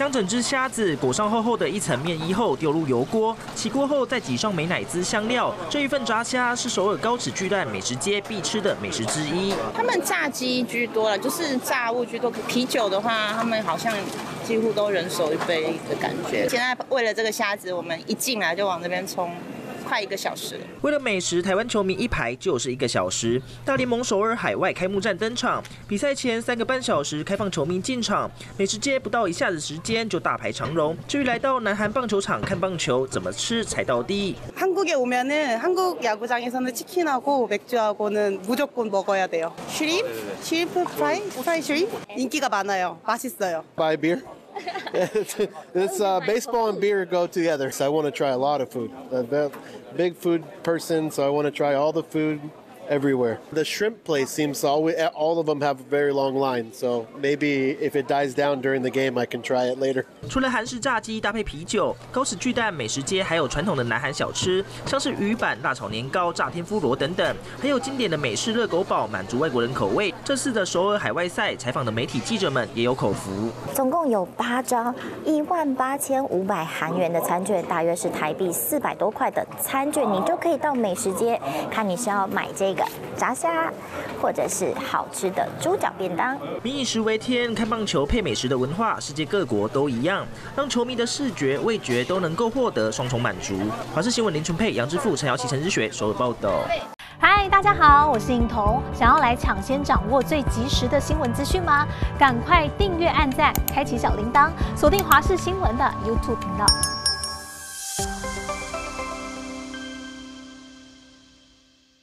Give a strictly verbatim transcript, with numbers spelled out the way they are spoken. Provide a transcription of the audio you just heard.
将整只虾子裹上厚厚的一层面衣后，丢入油锅，起锅后再挤上美乃滋香料。这一份炸虾是首尔高尺巨蛋美食街必吃的美食之一。 他们炸鸡居多了，就是炸物居多。啤酒的话，他们好像几乎都人手一杯的感觉。现在为了这个虾子，我们一进来就往这边冲。 快一个小时。 为了美食，台湾球迷一排就是一个小时。大联盟首尔海外开幕战登场，比赛前三个半小时开放球迷进场，美食街不到一下子时间就大排长龙。至于来到南韩棒球场看棒球，怎么吃才到地？ 한국에 오면은 한국 야구장에서는 치킨하고 맥주하고는 무조건 먹어야 돼요. 슈림, 슈림프 프라이, 프라이 슈림 인기가 많아요. 맛있어요. Buy beer. It's uh, baseball and beer go together. So I want to try a lot of food. I'm a big food person, so I want to try all the food everywhere. The shrimp place seems to always, all of them have a very long line. So maybe if it dies down during the game, I can try it later. 除了韩式炸鸡搭配啤酒，高尺巨蛋美食街还有传统的南韩小吃，像是鱼板、辣炒年糕、炸天妇罗等等，还有经典的美式热狗堡，满足外国人口味。这次的首尔海外赛，采访的媒体记者们也有口福。 总共有八张一万八千五百韩元的餐券，大约是台币四百多块的餐券，你就可以到美食街，看你是要买这个 炸虾，或者是好吃的猪脚便当。 民以食为天，看棒球配美食的文化，世界各国都一样，让球迷的视觉、味觉都能够获得双重满足。华视新闻林纯佩、杨之富、陈瑶琪、陈之学首尔报道。 嗨，大家好，我是颖彤。想要来抢先掌握最及时的新闻资讯吗？赶快订阅、按赞、开启小铃铛，锁定华视新闻的 YouTube 频道。